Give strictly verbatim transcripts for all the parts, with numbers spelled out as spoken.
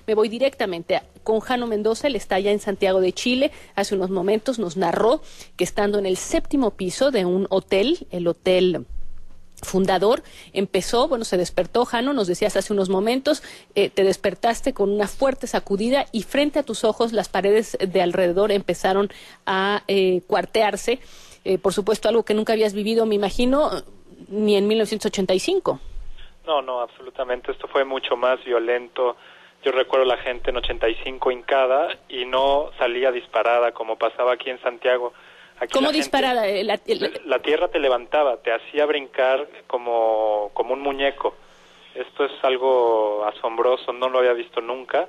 me voy directamente a, con Jano Mendoza. Él está allá en Santiago de Chile. Hace unos momentos nos narró que estando en el séptimo piso de un hotel, el Hotel Fundador, empezó, bueno, se despertó. Jano, nos decías hace unos momentos, eh, te despertaste con una fuerte sacudida y frente a tus ojos las paredes de alrededor empezaron a eh, cuartearse. Eh, por supuesto, algo que nunca habías vivido, me imagino, ni en mil novecientos ochenta y cinco. No, no, absolutamente. Esto fue mucho más violento. Yo recuerdo la gente en ochenta y cinco hincada y no salía disparada como pasaba aquí en Santiago. Aquí ¿Cómo la disparada? Gente, la, la, la tierra te levantaba, te hacía brincar como, como un muñeco. Esto es algo asombroso, no lo había visto nunca.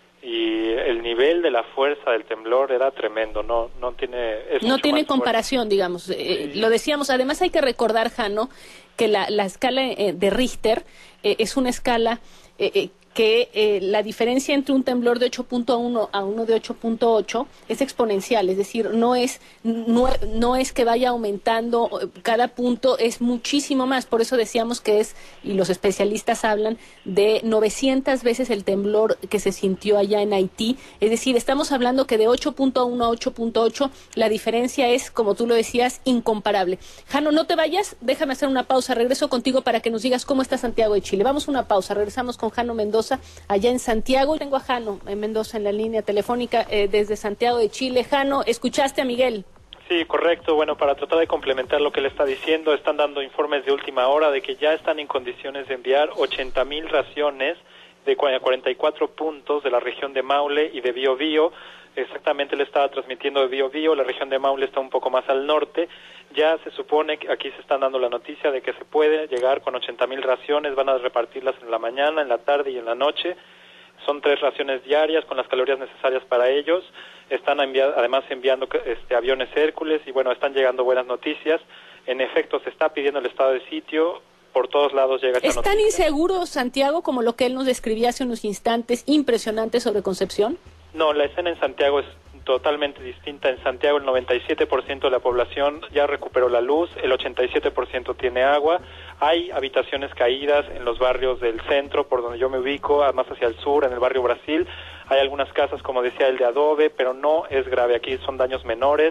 Y el nivel de la fuerza del temblor era tremendo, no no tiene es no tiene comparación, fuerte. digamos, eh, sí. Lo decíamos. Además hay que recordar, Jano, que la, la escala eh, de Richter eh, es una escala eh, eh, que eh, la diferencia entre un temblor de ocho punto uno a uno de ocho punto ocho es exponencial, es decir, no es, no, no es que vaya aumentando cada punto, es muchísimo más. Por eso decíamos que es, y los especialistas hablan, de novecientas veces el temblor que se sintió allá en Haití. Es decir, estamos hablando que de ocho punto uno a ocho punto ocho la diferencia es, como tú lo decías, incomparable. Jano, no te vayas, déjame hacer una pausa, regreso contigo para que nos digas cómo está Santiago de Chile. Vamos a una pausa, regresamos con Jano Mendoza allá en Santiago. Tengo a Jano Mendoza en la línea telefónica eh, desde Santiago de Chile. Jano, ¿escuchaste a Miguel? Sí, correcto. Bueno, para tratar de complementar lo que le está diciendo, están dando informes de última hora de que ya están en condiciones de enviar ochenta mil raciones de cuarenta y cuatro puntos de la región de Maule y de Biobío. Exactamente le estaba transmitiendo de Biobío, la región de Maule está un poco más al norte. Ya se supone que aquí se están dando la noticia de que se puede llegar con ochenta mil raciones, van a repartirlas en la mañana, en la tarde y en la noche. Son tres raciones diarias con las calorías necesarias para ellos. Están envia además enviando este, aviones Hércules y bueno, están llegando buenas noticias. En efecto, se está pidiendo el estado de sitio. Por todos lados llega esta noticia. ¿Es tan inseguro, Santiago, como lo que él nos describía hace unos instantes, impresionante sobre Concepción? No, la escena en Santiago es totalmente distinta. En Santiago el noventa y siete por ciento de la población ya recuperó la luz, el ochenta y siete por ciento tiene agua. Hay habitaciones caídas en los barrios del centro, por donde yo me ubico, más hacia el sur, en el barrio Brasil. Hay algunas casas, como decía, el de adobe, pero no es grave. Aquí son daños menores.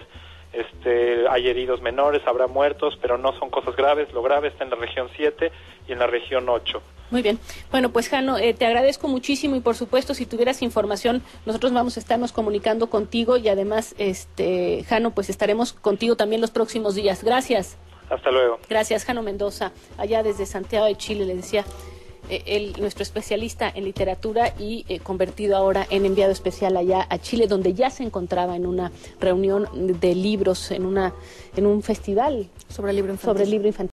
Este, hay heridos menores, habrá muertos, pero no son cosas graves. Lo grave está en la región siete y en la región ocho. Muy bien. Bueno, pues Jano, eh, te agradezco muchísimo y por supuesto, si tuvieras información, nosotros vamos a estarnos comunicando contigo y además, este, Jano, pues estaremos contigo también los próximos días. Gracias. Hasta luego. Gracias, Jano Mendoza, allá desde Santiago de Chile, le decía. Él, nuestro especialista en literatura y eh, convertido ahora en enviado especial allá a Chile, donde ya se encontraba en una reunión de libros, en una en un festival sobre el libro infantil. Sobre el libro infantil.